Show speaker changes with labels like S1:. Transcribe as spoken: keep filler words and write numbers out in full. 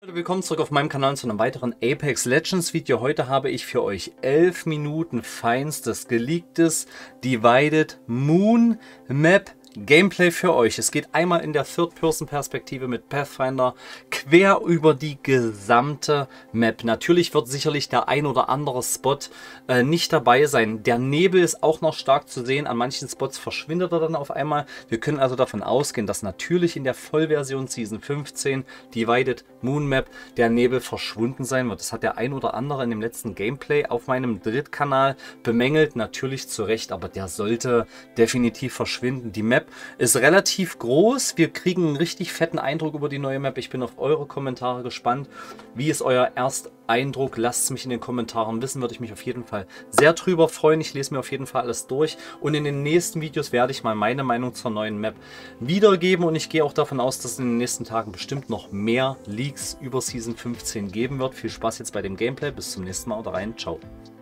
S1: Willkommen zurück auf meinem Kanal zu einem weiteren Apex Legends Video. Heute habe ich für euch elf Minuten feinstes, geleaktes Divided Moon Map Gameplay für euch. Es geht einmal in der Third-Person-Perspektive mit Pathfinder quer über die gesamte Map. Natürlich wird sicherlich der ein oder andere Spot äh, nicht dabei sein. Der Nebel ist auch noch stark zu sehen. An manchen Spots verschwindet er dann auf einmal. Wir können also davon ausgehen, dass natürlich in der Vollversion Season fünfzehn Divided Moon Map der Nebel verschwunden sein wird. Das hat der ein oder andere in dem letzten Gameplay auf meinem Drittkanal bemängelt. Natürlich zu Recht, aber der sollte definitiv verschwinden. Die Map ist relativ groß. Wir kriegen einen richtig fetten Eindruck über die neue Map. Ich bin auf eure Kommentare gespannt. Wie ist euer Ersteindruck? Lasst es mich in den Kommentaren wissen. Würde ich mich auf jeden Fall sehr drüber freuen. Ich lese mir auf jeden Fall alles durch. Und in den nächsten Videos werde ich mal meine Meinung zur neuen Map wiedergeben. Und ich gehe auch davon aus, dass es in den nächsten Tagen bestimmt noch mehr Leaks über Season fünfzehn geben wird. Viel Spaß jetzt bei dem Gameplay. Bis zum nächsten Mal. Oder rein. Ciao.